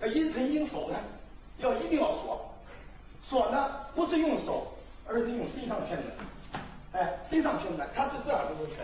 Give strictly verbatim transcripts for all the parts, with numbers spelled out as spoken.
呃，阴沉阴手呢，要一定要锁。锁呢不是用手，而是用身上圈的。哎，身上圈的，它是这样子的圈。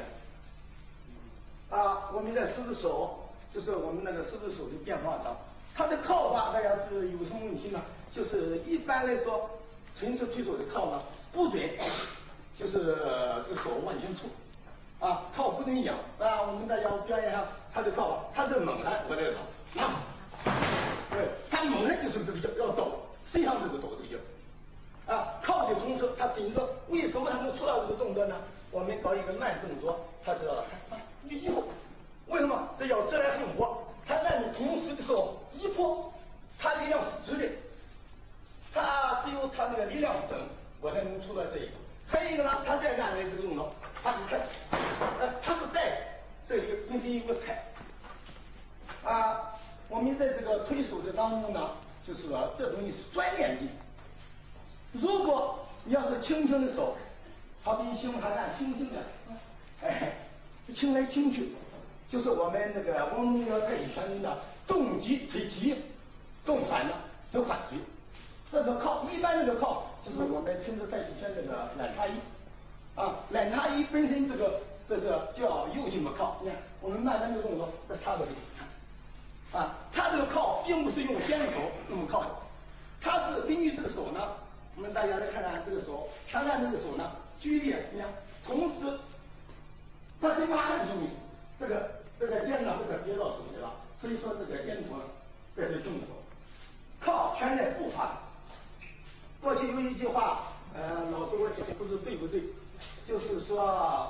啊，我们的狮子手，就是我们那个狮子手的变化上，它的靠法大家是有什么问题呢？就是一般来说，纯式推手的靠呢不准，就是这个手往前出。啊，靠不能仰啊！我们大家表演一下他的靠法，他是猛然，我这个靠，啊，对，他猛然就是这个劲要抖，身上这个抖这个劲啊，靠的同时，他顶着，为什么他能做到这个动作呢？我们搞一个慢动作，他是一以后，为什么？这叫自然生活，他在你同时的时候一破，他力量是直的，他只有他那个力量整，我才能出到这一步。还有一个呢，他在干的这个动作，他是带，呃，他是带这个进行一个踩。啊，我们在这个推手的当中呢，就是说这东西是专练技。如果你要是轻轻的手，好比轻还按轻轻的，哎，轻来轻去，就是我们那个翁中尧太极拳的动击推击，动反的就反随。这个靠一般这个靠就是我们称之太极拳这个懒叉一，啊，懒叉一本身这个这是叫右进的靠，你看我们慢慢的动作再插过去，啊，它这个靠并不是用先手那么靠的，它是根据这个手呢，我们大家来看看这个手，看看这个手呢剧烈，你看，同时它是马上用力，这个这个肩呢这个别到手去了，所以说这个肩头呢这是动作，靠全在步伐。过去有一句话，呃，老师我讲不知对不对，就是说，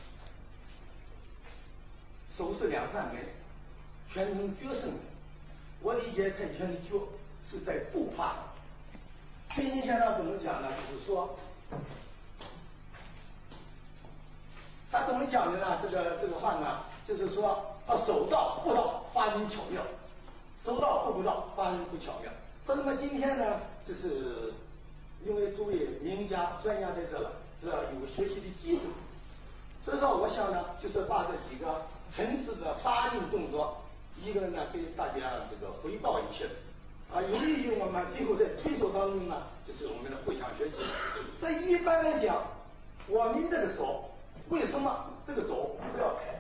手是两扇门，拳能决胜门。我理解太极拳的决是在步伐。陈寅先生怎么讲呢？就是说，他怎么讲的呢？这个这个话呢，就是说，啊，手到步到，发音巧妙；手到步不到，发音不巧妙。那么今天呢，就是因为诸位名家专家在这了，是要有学习的机会。所以说，我想呢，就是把这几个层次的发音动作，一个呢给大家这个回报一下，啊，有利于我们今后在推手当中呢，就是我们的互相学习。这一般来讲，我们这个手为什么这个手不要抬？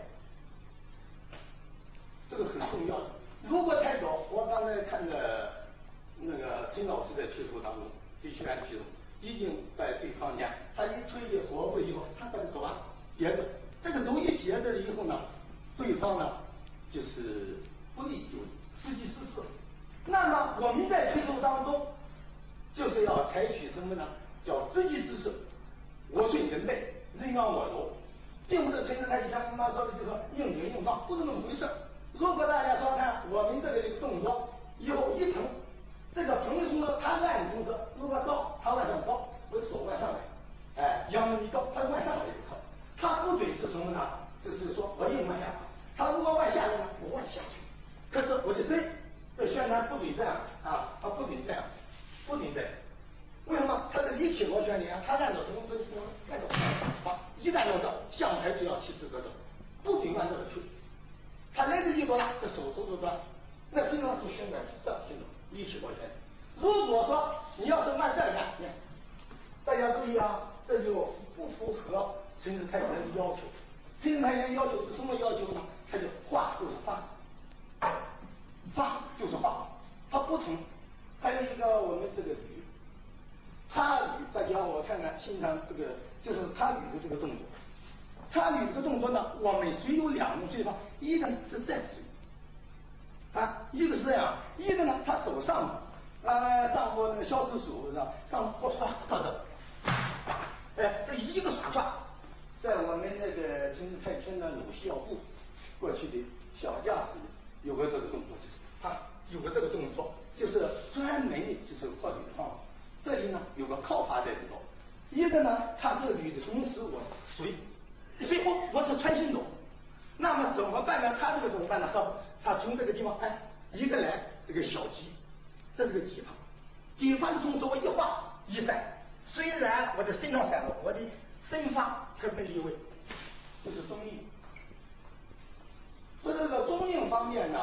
这个很重要的。如果抬手，我刚才看着那个陈老师在推手当中，对拳的推手，一定在对方间，他一推的锁过以后，他把手啊别着，这个手一别着了以后呢，对方呢就是不利有失机失势。那么我们在推手当中，就是要采取什么呢？叫直击之势，我顺人背，人让我柔，并不是陈子太极拳他妈说的就说硬顶硬撞，不是那么回事。如果大家说看我们这个动作以后一捧，这个捧的同时他按的同时，如果高他往上高，我的手往上来，哎，阳门一高，他往上来一靠，他不准是什么呢？就是说我硬往下，他如果往下来呢，我往下去。可是我的身这宣传不准这样啊，他不准这样，不准这样。为什么？他的力气螺旋呢？他按照什么分数？按照好，一旦要走向台只要七十个走，不准按照去。他来自一多大，这手头多大，那实际上是宣传是这样形成力气螺旋。如果说你要是按这样，你看，大家注意啊，这就不符合陈子太极拳的要求。陈子太极拳要求是什么要求呢？它就画就是发，发就是画，它不同。还有一个我们这个捋，插捋，大家我看看欣赏这个就是插捋的这个动作。插捋这个动作呢，我们随有两种随法，一个是站随，啊，一个是这样，一个呢他走上呃上过那个萧师叔是吧？上过刷刷的，哎，这一个耍刷，在我们那个陈子太极拳的鲁西药部过去的小架子有个这个动作，就是他有个这个动作，就是专门就是靠捋的方法。这里呢有个靠法在里头，一个呢他是捋的同时我随。所以我我是穿心走，那么怎么办呢？他这个怎么办呢？他他从这个地方哎，一个来这个小击，这是个击法，击法的同时我一画一闪，虽然我的身上闪了，我的身法可没离位，就是中硬。说这个中硬方面呢，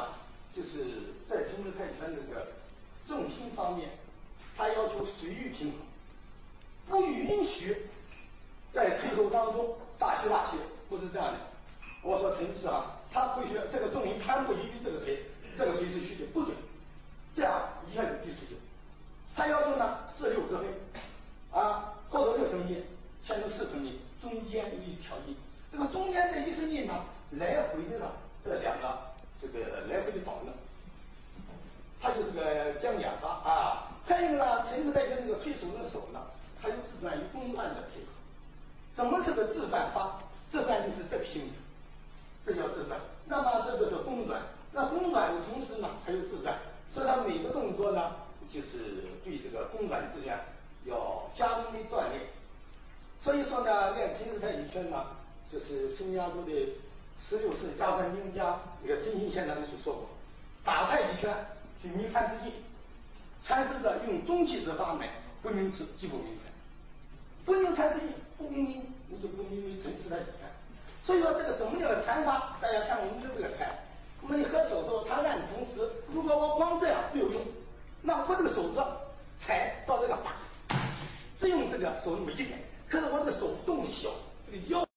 就是在金字泰拳这个重心方面，它要求水域平衡，不允许在推手当中大虚大气，不是这样的。我说陈氏啊，他会学这个重心穿不于这个腿，这个腿是虚的，不准，这样一下就第十九。他要求呢四六之分啊，或者六成一，现成四成一，中间有一条一，这个中间这一升一呢，来回的呢这两个这个来回的倒用，它就是个将两法啊。还有呢，陈氏泰拳这个推手的手呢，它有自转与公转的配合。怎么这个自转法？自转就是这个形式，这叫自转。那么这个是公转，那公转的同时呢还有自转，所以它每个动作呢，就是对这个公转之间要加重的锻炼。所以说呢，练陈氏太极拳呢，就是新加坡的十六世家传名家那个陈新先生就说过，打太极拳是迷禅之境，禅师者用中气之法脉，不明之即不明禅，不明禅之境，不明明你就不明为陈氏太极拳。所以说这个怎么样的禅法，大家看我们的这个禅，我们合手时候，它按同时，如果我光这样没有用，那我这个手指踩到这个把，只用这个手那么一点，可是我这个手动的小，这个腰。